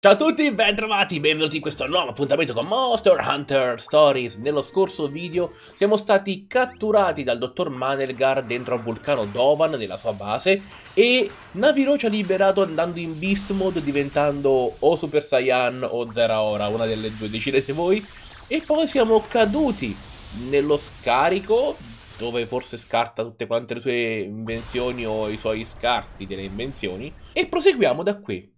Ciao a tutti, ben trovati, benvenuti in questo nuovo appuntamento con Monster Hunter Stories. Nello scorso video siamo stati catturati dal dottor Manelgar dentro al vulcano Dovan nella sua base e Naviro ci ha liberato andando in Beast Mode, diventando o Super Saiyan o Zeraora, una delle due, decidete voi. E poi siamo caduti nello scarico, dove forse scarta tutte quante le sue invenzioni o i suoi scarti delle invenzioni, e proseguiamo da qui.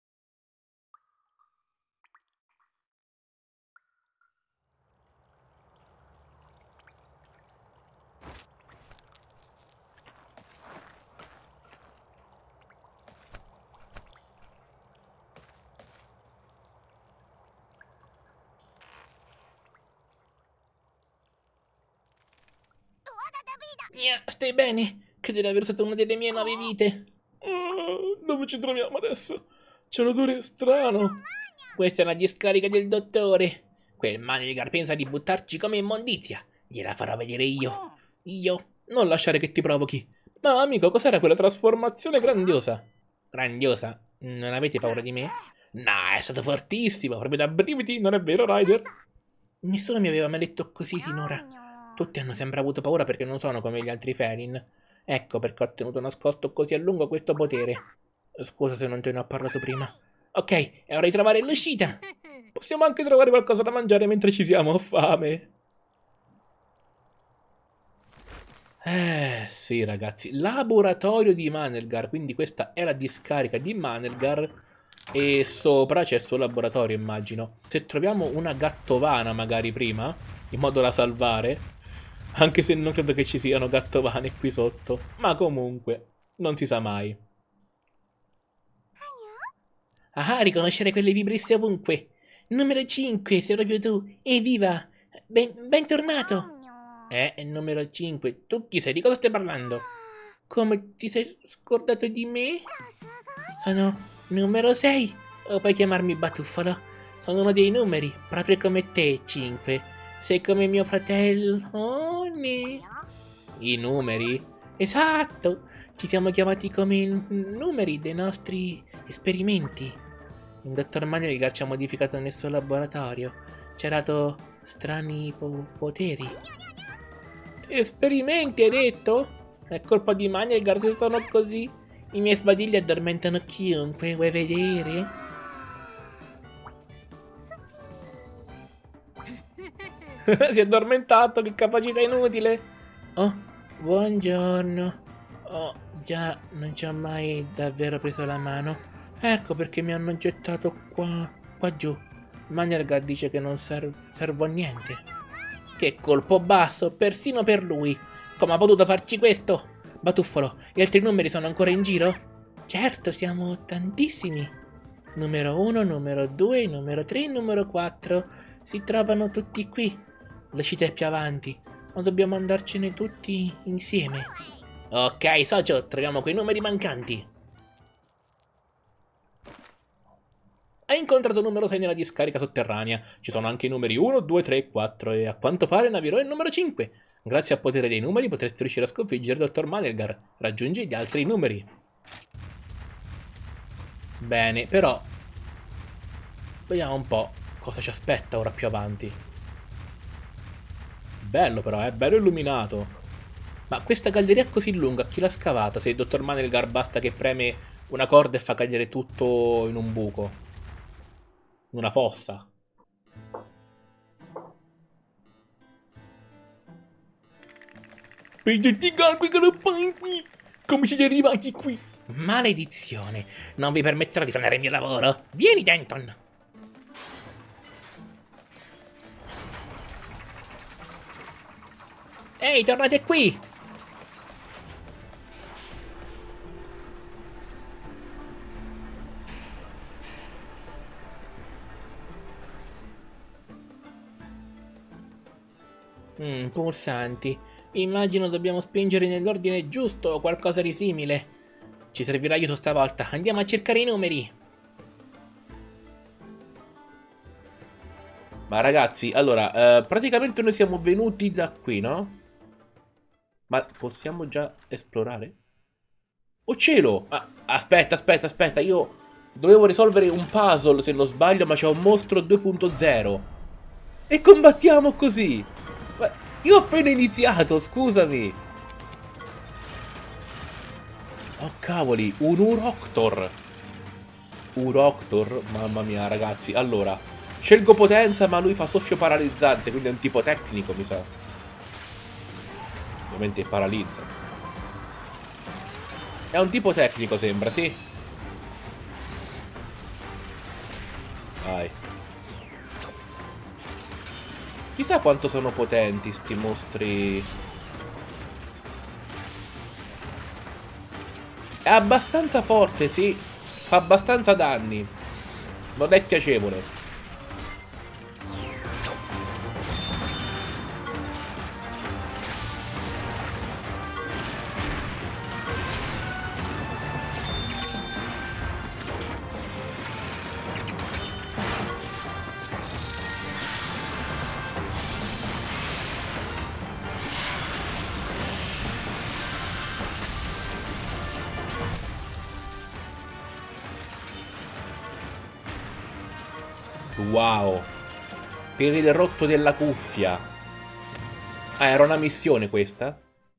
Stai bene? Credo di aver usato una delle mie 9 vite. Dove ci troviamo adesso? C'è un odore strano. Questa è la discarica del dottore. Quel Manelgar pensa di buttarci come immondizia. Gliela farò vedere io. Io? Non lasciare che ti provochi. Ma amico, cos'era quella trasformazione grandiosa? Grandiosa? Non avete paura di me? No, è stato fortissimo, proprio da brividi, non è vero, Ryder? Nessuno mi aveva mai detto così sinora. Tutti hanno sempre avuto paura perché non sono come gli altri Felin. Ecco perché ho tenuto nascosto così a lungo questo potere. Scusa se non te ne ho parlato prima. Ok, è ora di trovare l'uscita. Possiamo anche trovare qualcosa da mangiare mentre ci siamo, ho fame. Sì ragazzi, laboratorio di Manelgar, quindi questa è la discarica di Manelgar e sopra c'è il suo laboratorio, immagino. Se troviamo una gattovana magari prima, in modo da salvare, anche se non credo che ci siano gattovane qui sotto, ma comunque, non si sa mai. Ah, riconoscere quelle vibrisse ovunque. Numero 5, sei proprio tu. Evviva! Bentornato! Numero 5, tu chi sei? Di cosa stai parlando? Come ti sei scordato di me? Sono numero 6. O puoi chiamarmi Batuffolo. Sono uno dei numeri, proprio come te, 5. Sei come mio fratello. Oh, ne. I numeri? Esatto! Ci siamo chiamati come i numeri dei nostri esperimenti. Il dottor Manelgar ci ha modificato nel suo laboratorio. Ci ha dato strani poteri. Esperimenti, hai detto? È colpa di Manelgar se sono così. I miei sbadigli addormentano chiunque, vuoi vedere? Si è addormentato, che capacità inutile. Oh, buongiorno. Oh, già, non ci ho mai davvero preso la mano. Ecco perché mi hanno gettato qua giù. Manelgar dice che non servo a niente. Che colpo basso, persino per lui. Come ha potuto farci questo? Batuffolo, gli altri numeri sono ancora in giro? Certo, siamo tantissimi. Numero 1, numero 2, numero 3, numero 4. Si trovano tutti qui. L'uscita è più avanti, ma dobbiamo andarcene tutti insieme. Ok, socio, troviamo quei numeri mancanti. Hai incontrato il numero 6 nella discarica sotterranea. Ci sono anche i numeri 1, 2, 3 e 4 e a quanto pare Naviro è il numero 5. Grazie al potere dei numeri potresti riuscire a sconfiggere il dottor Manelgar. Raggiungi gli altri numeri. Bene, però vediamo un po' cosa ci aspetta ora più avanti. Bello però, bello illuminato. Ma questa galleria così lunga, chi l'ha scavata? Se il dottor Manelgar basta che preme una corda e fa cadere tutto in un buco. In una fossa. Benedetti garbi galoppanti! Come siete arrivati qui? Maledizione! Non vi permetterò di fare il mio lavoro. Vieni, Denton! Ehi, tornate qui! Pulsanti. Immagino dobbiamo spingere nell'ordine giusto o qualcosa di simile. Ci servirà aiuto stavolta. Andiamo a cercare i numeri. Ma ragazzi, allora, praticamente noi siamo venuti da qui, no? Ma possiamo già esplorare? Oh cielo! Ah, aspetta, io Dovevo risolvere un puzzle, se non sbaglio, ma c'è un mostro 2.0. E combattiamo così. Ma io ho appena iniziato, scusami. Oh, cavoli, un Uroctor. Uroctor, mamma mia, ragazzi. Allora, scelgo potenza, ma lui fa soffio paralizzante, quindi è un tipo tecnico, mi sa. Ovviamente paralizza. È un tipo tecnico, sembra, sì. Vai. Chissà quanto sono potenti sti mostri. È abbastanza forte, sì. Fa abbastanza danni. Non è piacevole. Wow. Per il rotto della cuffia. Ah, era una missione questa?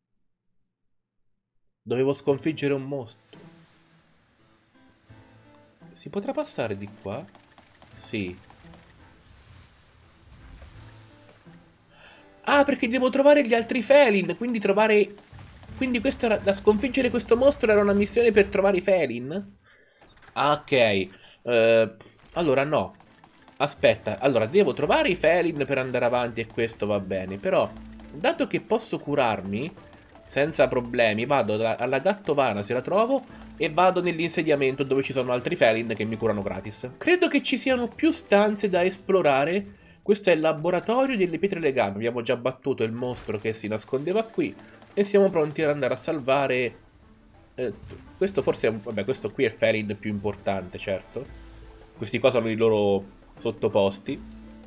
Dovevo sconfiggere un mostro. Si potrà passare di qua? Sì. Ah, perché devo trovare gli altri Felin. Quindi trovare... Quindi questo era... da sconfiggere questo mostro era una missione per trovare i Felin? Ah, ok. Allora no. Aspetta, allora devo trovare i Felin per andare avanti e questo va bene. Però, dato che posso curarmi senza problemi, vado alla Gattovana se la trovo e vado nell'insediamento dove ci sono altri Felin che mi curano gratis. Credo che ci siano più stanze da esplorare. Questo è il laboratorio delle pietre legame. Abbiamo già battuto il mostro che si nascondeva qui e siamo pronti ad andare a salvare... questo forse è vabbè, questo qui è il Felin più importante, certo. Questi qua sono i loro sottoposti.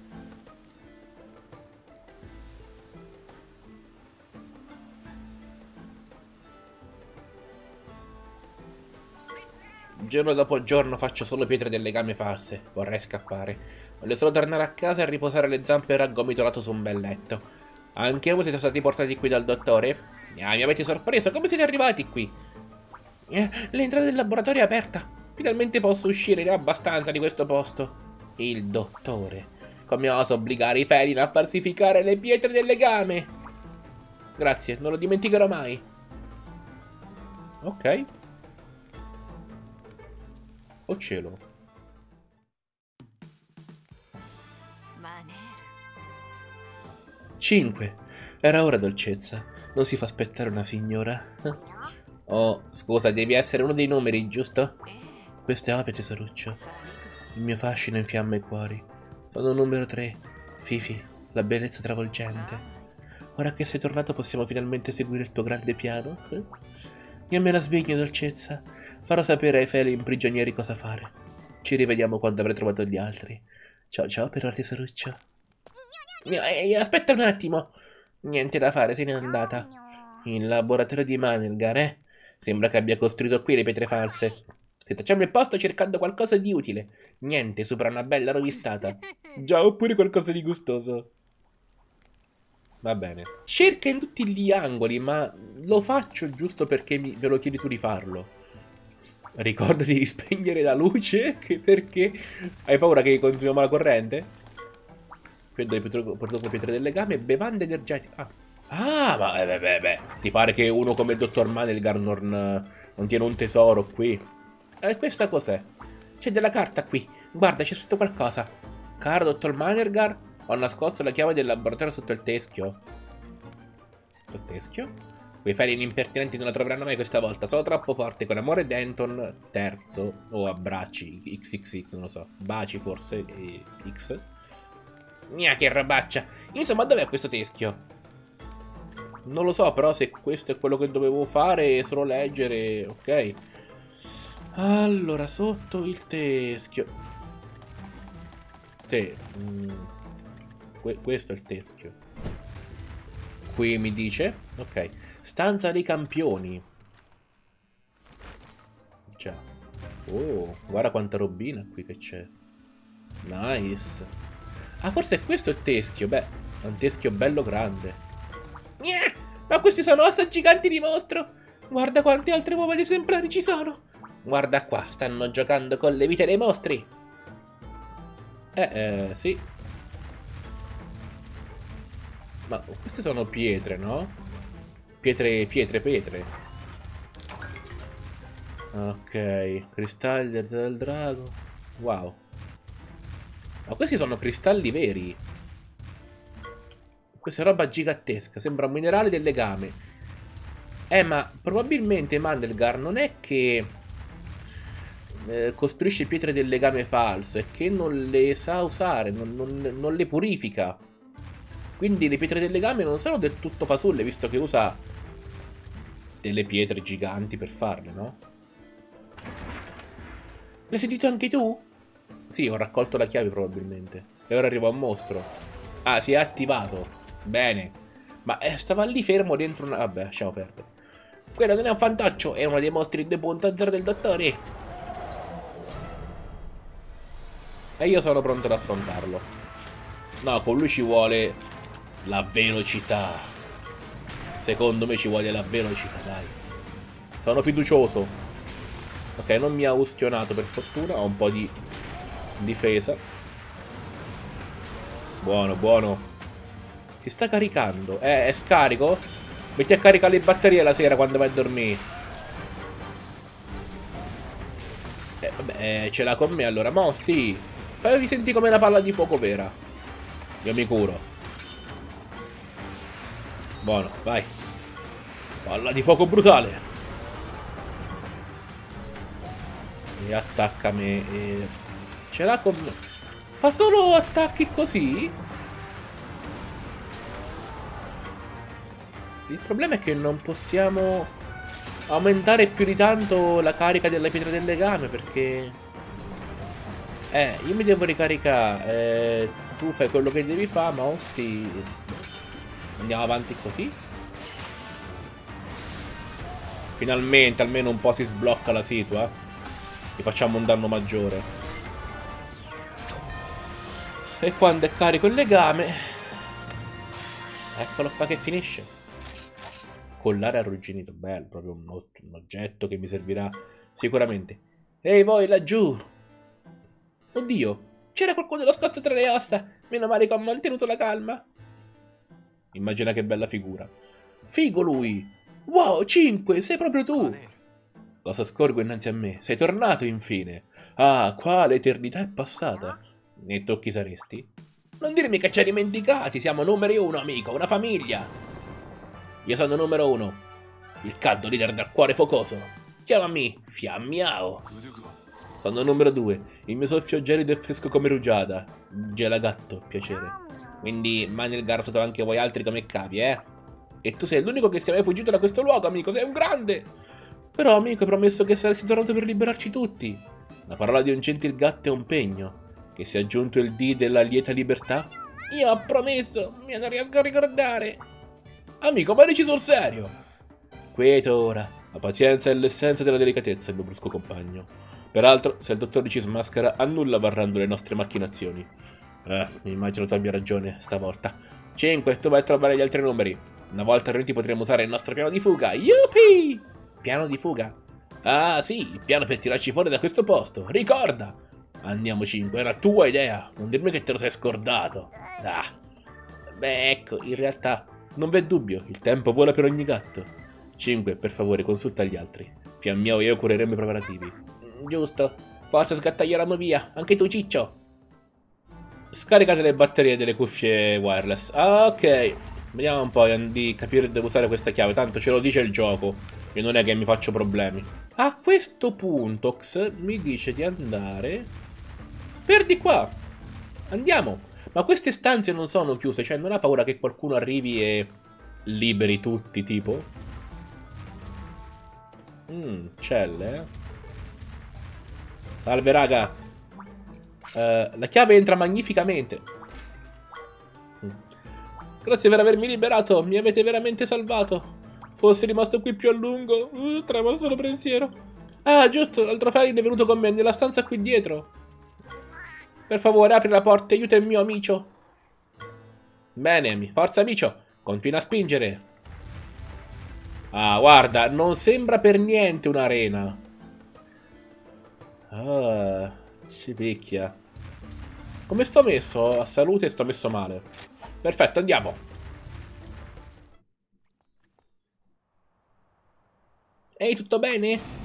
Giorno dopo giorno faccio solo pietre delle legame false. Vorrei scappare. Voglio solo tornare a casa e riposare le zampe raggomitolato su un bel letto. Anche voi siete stati portati qui dal dottore? Mi avete sorpreso, come siete arrivati qui? L'entrata del laboratorio è aperta. Finalmente posso uscire, ne ho abbastanza di questo posto. Il dottore. Come oso obbligare i Felin a falsificare le pietre del legame? Grazie, non lo dimenticherò mai. Ok. Oh cielo. 5. Era ora, dolcezza. Non si fa aspettare una signora. Oh, scusa, devi essere uno dei numeri, giusto? Questo è ovvio, tesoruccio. Il mio fascino infiamma i cuori. Sono numero 3. Fifi, la bellezza travolgente. Ora che sei tornato possiamo finalmente seguire il tuo grande piano? Io me la sveglio, dolcezza. Farò sapere ai Felin prigionieri cosa fare. Ci rivediamo quando avrai trovato gli altri. Ciao ciao per ora, tesoruccio. Aspetta un attimo. Niente da fare, se n'è andata. Il laboratorio di Manelgar, eh? Sembra che abbia costruito qui le pietre false. Se facciamo il posto cercando qualcosa di utile. Niente, sopra una bella rovistata. Già, oppure qualcosa di gustoso. Va bene. Cerca in tutti gli angoli, ma lo faccio giusto perché ve lo chiedi tu di farlo. Ricordati di spegnere la luce, perché hai paura che consumiamo la corrente? Prodotto pietre del legame, bevande energetiche. Ma beh. Ti pare che uno come il dottor Manelgar non tiene un tesoro qui? Questa cos'è? C'è della carta qui. Guarda, c'è scritto qualcosa. Caro dottor Manelgar, ho nascosto la chiave del laboratorio sotto il teschio. Sotto il teschio? Quei Felin impertinenti non la troveranno mai questa volta. Sono troppo forte. Con amore, Denton terzo. O abbracci. XXX, non lo so. Baci forse. X. Che robaccia. Insomma, dov'è questo teschio? Non lo so, però se questo è quello che dovevo fare, solo leggere, ok. Allora, sotto il teschio. Questo è il teschio. Qui mi dice, ok. Stanza dei campioni. Già. Oh, guarda quanta robina qui che c'è. Nice. Ah, forse è questo il teschio. Beh, è un teschio bello grande. Gnà, ma questi sono ossa giganti di mostro. Guarda quante altre uova di esemplari ci sono. Guarda qua, stanno giocando con le vite dei mostri. Sì. Ma queste sono pietre, no? Pietre. Ok, cristalli del drago. Wow. Ma questi sono cristalli veri. Questa è roba gigantesca. Sembra un minerale del legame. Ma probabilmente Mandelgar non è che costruisce pietre del legame falso, è che non le sa usare, non le purifica. Quindi le pietre del legame non sono del tutto fasulle, visto che usa delle pietre giganti per farle, no? L'hai sentito anche tu? Sì, ho raccolto la chiave probabilmente. E ora arriva un mostro. Ah, si è attivato. Bene. Ma stava lì fermo dentro una... Vabbè, lasciamo perdere. Quello non è un fantoccio, è uno dei mostri 2.0 del dottore. E io sono pronto ad affrontarlo. No, con lui ci vuole la velocità. Secondo me ci vuole la velocità, dai. Sono fiducioso. Ok, non mi ha ustionato per fortuna. Ho un po' di difesa. Buono, buono. Si sta caricando. È scarico? Metti a caricare le batterie la sera quando vai a dormire. Vabbè, ce l'ha con me allora. Mosti, fai senti come una palla di fuoco vera. Io mi curo. Buono, vai. Palla di fuoco brutale. E attacca me. Ce l'ha con me. Fa solo attacchi così? Il problema è che non possiamo aumentare più di tanto la carica della pietra del legame perché... io mi devo ricaricare. Tu fai quello che devi fare, ma osti... Andiamo avanti così? Finalmente almeno un po' si sblocca la situa. E facciamo un danno maggiore. E quando è carico il legame... Eccolo qua che finisce. Collare arrugginito, bello, proprio un oggetto che mi servirà sicuramente. Ehi voi laggiù! Oddio, c'era qualcuno nascosto tra le ossa. Meno male che ho mantenuto la calma. Immagina che bella figura. Figo lui! Wow, 5, sei proprio tu! Cosa scorgo innanzi a me? Sei tornato infine. Ah, qua l'eternità è passata. E tu chi saresti? Non dirmi che ci hai dimenticati, siamo numero 1, amico, una famiglia. Io sono numero 1, il caldo leader dal cuore focoso. Chiamami Fiammiao. Sono numero 2, il mio soffio gelido e fresco come rugiada. Gelagatto, piacere. Quindi Mandelgar sotto anche voi altri come capi, eh? E tu sei l'unico che sia mai fuggito da questo luogo, amico, sei un grande! Però, amico, hai promesso che saresti tornato per liberarci tutti. La parola di un gentil gatto è un pegno. Che sia aggiunto il D della lieta libertà? Io ho promesso, non riesco a ricordare. Amico, ma dici sul serio? Quieto ora. La pazienza è l'essenza della delicatezza, il mio brusco compagno. Peraltro, se il dottore ci smaschera, a nulla varranno le nostre macchinazioni. Mi immagino tu abbia ragione, stavolta. 5, tu vai a trovare gli altri numeri. Una volta riuniti potremo usare il nostro piano di fuga. Yuppie! Piano di fuga? Ah, sì, il piano per tirarci fuori da questo posto. Ricorda! Andiamo 5, era tua idea. Non dirmi che te lo sei scordato. Ah. Beh, ecco, in realtà, non v'è dubbio, il tempo vola per ogni gatto. 5, per favore, consulta gli altri. Fiammiao e io cureremo i preparativi. Giusto. Forse sgattaglieranno via. Anche tu, ciccio. Scaricate le batterie delle cuffie wireless. Ah, ok. Vediamo un po' di capire dove usare questa chiave. Tanto ce lo dice il gioco. E non è che mi faccio problemi. A questo punto X mi dice di andare per di qua. Andiamo. Ma queste stanze non sono chiuse. Cioè non ha paura che qualcuno arrivi e liberi tutti tipo? Celle, eh. Salve raga. La chiave entra magnificamente. Grazie per avermi liberato. Mi avete veramente salvato. Fossi rimasto qui più a lungo, trema solo pensiero. Ah, giusto, l'altro Felin è venuto con me nella stanza qui dietro. Per favore, apri la porta e aiuta il mio amicio. Bene, forza amicio, continua a spingere. Ah, guarda, non sembra per niente un'arena. Ah, ci picchia. Come sto messo? A salute sto messo male. Perfetto, andiamo. Ehi, tutto bene?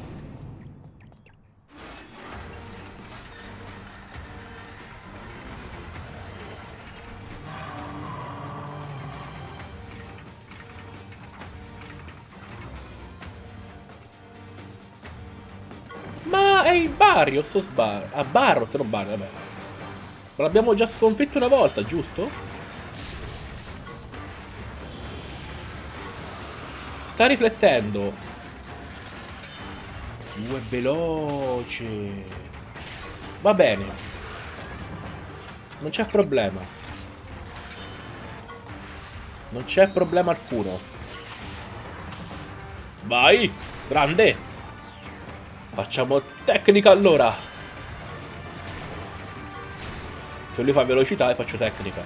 Ma è il Barrios o Sbar? Ah, Barrot, non Barrios, vabbè. Ma l'abbiamo già sconfitto una volta, giusto? Sta riflettendo. È veloce. Va bene. Non c'è problema. Non c'è problema alcuno. Vai! Grande! Facciamo tecnica allora. Se lui fa velocità e faccio tecnica.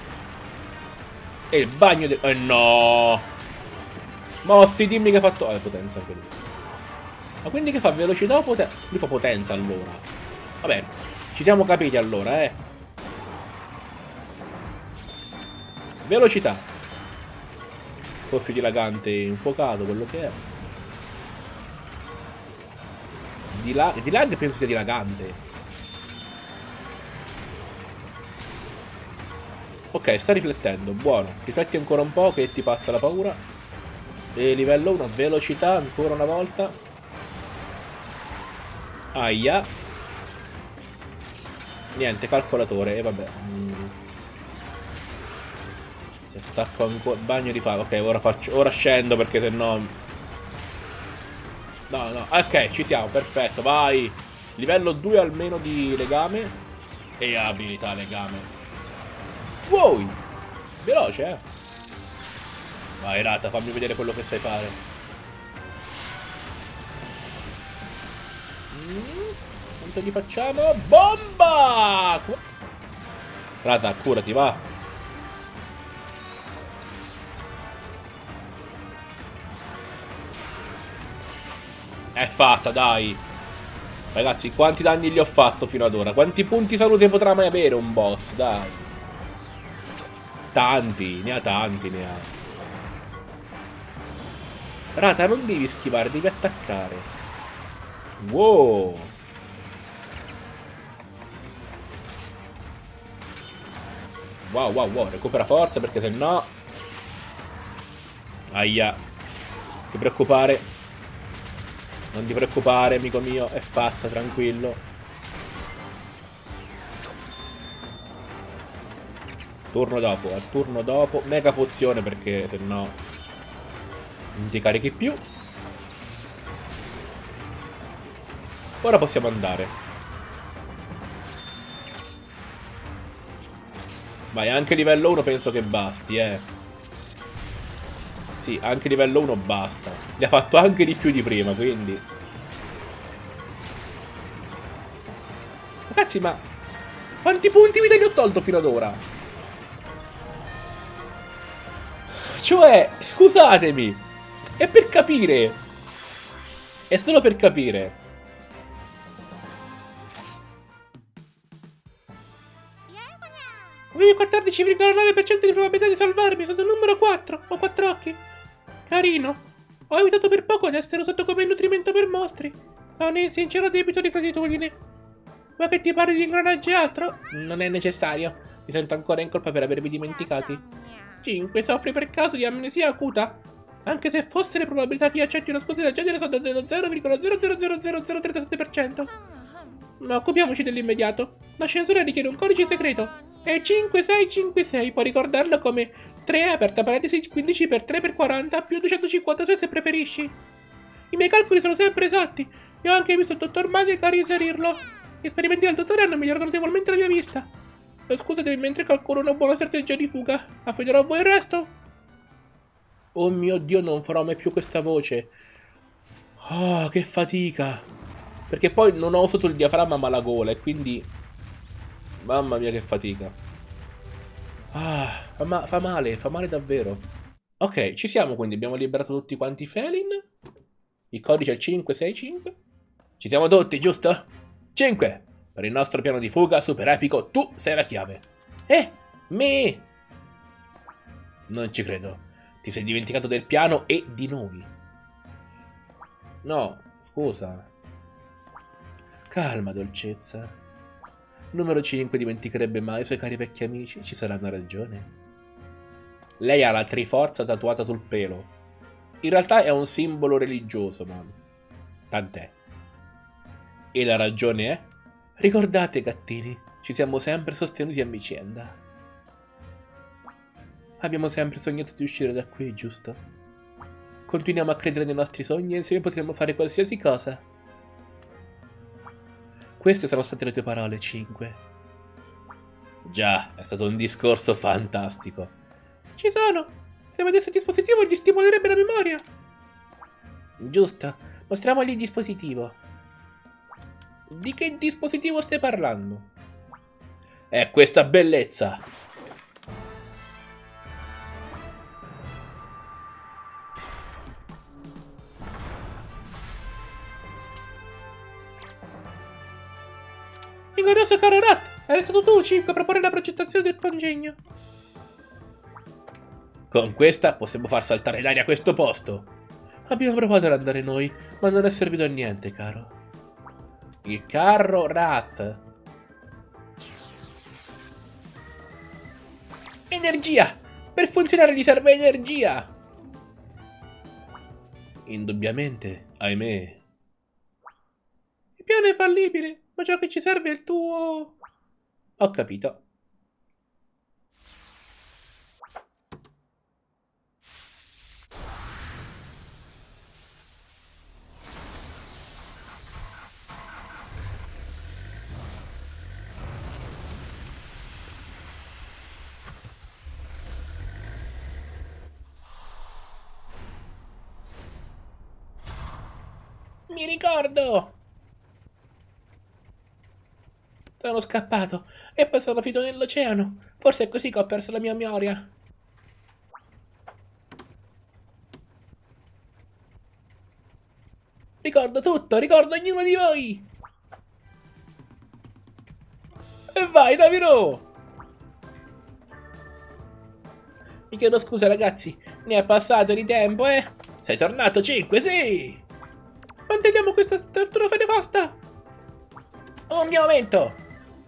E il bagno del... no! Mosti, dimmi che ha fatto... potenza anche lui. Ma quindi che fa velocità o potenza? Lui fa potenza allora. Va bene. Ci siamo capiti allora, Velocità. Soffio dilagante infuocato, quello che è. Dilag penso sia dilagante. Ok, sta riflettendo, buono. Rifletti ancora un po' che ti passa la paura. E livello 1, velocità ancora una volta. Aia. Niente, calcolatore, e vabbè. Attacco ancora. Bagno di fave. Ok, ora scendo perché sennò. No, no. Ok, ci siamo, perfetto, vai. Livello 2 almeno di legame. E abilità legame. Wow! Veloce, Vai, Rata, fammi vedere quello che sai fare. Quanto gli facciamo? Bomba! Rata, curati, va. È fatta, dai. Ragazzi, quanti danni gli ho fatto fino ad ora? Quanti punti salute potrà mai avere un boss? Dai. Tanti, ne ha tanti, ne ha. Rata, non devi schivare, devi attaccare. Wow. Wow, wow, wow. Recupera forza perché se no... Aia. Non ti preoccupare. Non ti preoccupare, amico mio. È fatta, tranquillo. Turno dopo, al turno dopo. Mega pozione perché se no... Non ti carichi più. Ora possiamo andare. Vai, anche livello 1 penso che basti, Sì, anche livello 1 basta. Li ha fatto anche di più di prima, quindi... Ragazzi, ma... Quanti punti vita gli ho tolto fino ad ora? Cioè, scusatemi. È per capire. È solo per capire. Avevi 14,9% di probabilità di salvarmi, sono il numero 4, ho 4 occhi. Carino. Ho evitato per poco ad essere usato come nutrimento per mostri. Sono in sincero debito di gratitudine. Ma che ti parli di ingranaggi e altro? Non è necessario. Mi sento ancora in colpa per avervi dimenticati. 5. Soffri per caso di amnesia acuta? Anche se fosse le probabilità che accetti una scusa del genere sono dello 0,0000037%. Ma occupiamoci dell'immediato. L'ascensore richiede un codice segreto. È 5656, puoi ricordarlo come 3 aperta parentesi 15 per 3 per 40 più 256 se preferisci. I miei calcoli sono sempre esatti. Io ho anche visto il dottor Magic a reinserirlo. Gli esperimenti del dottore hanno migliorato notevolmente la mia vista. Scusatemi mentre calcolo una buona strategia di fuga. Affiderò a voi il resto. Oh mio Dio, non farò mai più questa voce. Oh, che fatica. Perché poi non ho usato il diaframma ma la gola e quindi... Mamma mia che fatica. Ah, fa male davvero. Ok, ci siamo quindi, abbiamo liberato tutti quanti i Felin. Il codice è il 565. Ci siamo tutti, giusto? 5. Per il nostro piano di fuga super epico, tu sei la chiave. Me! Non ci credo. Ti sei dimenticato del piano e di noi. No, scusa. Calma, dolcezza. Numero 5 dimenticherebbe mai i suoi cari vecchi amici? Ci sarà una ragione. Lei ha la Triforza tatuata sul pelo. In realtà è un simbolo religioso, ma... tant'è. E la ragione è? Ricordate, gattini, ci siamo sempre sostenuti a vicenda. Abbiamo sempre sognato di uscire da qui, giusto? Continuiamo a credere nei nostri sogni e insieme potremo fare qualsiasi cosa. Queste sono state le tue parole, 5. Già, è stato un discorso fantastico. Ci sono! Se vedesse il dispositivo gli stimolerebbe la memoria. Giusto, mostriamogli il dispositivo. Di che dispositivo stai parlando? È questa bellezza! Rigoroso caro Rat! Eri stato tu, 5, a proporre la progettazione del congegno. Con questa possiamo far saltare in aria questo posto. Abbiamo provato ad andare noi, ma non è servito a niente, caro. Il carro Rat. Energia! Per funzionare gli serve energia! Indubbiamente, ahimè. Il piano è fallibile, ma ciò che ci serve è il tuo... Ho capito. Mi ricordo! Sono scappato e poi sono finito nell'oceano. Forse è così che ho perso la mia memoria. Ricordo tutto, ricordo ognuno di voi! E vai, Daviro! Mi chiedo scusa, ragazzi, ne è passato di tempo, eh? Sei tornato, 5, sì! Manteniamo questa struttura nefasta! Un mio momento!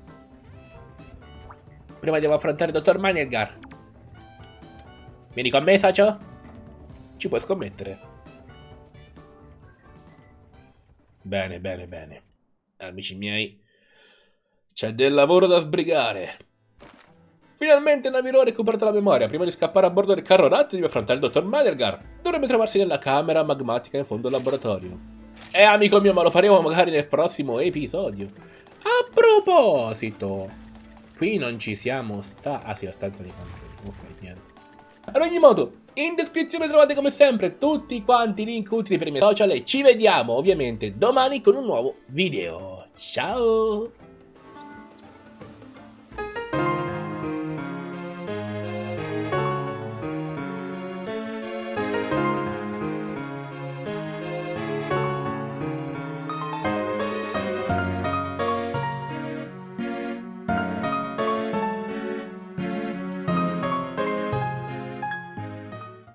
Prima devo affrontare il dottor Manelgar. Vieni con me, Sacio? Ci puoi scommettere. Bene, bene, bene. Amici miei, c'è del lavoro da sbrigare. Finalmente Naviro ha recuperato la memoria. Prima di scappare a bordo del carro Rat devi affrontare il dottor Manelgar. Dovrebbe trovarsi nella camera magmatica in fondo al laboratorio. Amico mio, ma lo faremo magari nel prossimo episodio. A proposito, qui non ci siamo Ah sì, la stanza di controllo. Ok, niente. Ad ogni modo, in descrizione trovate come sempre tutti quanti i link utili per i miei social e ci vediamo ovviamente domani con un nuovo video. Ciao!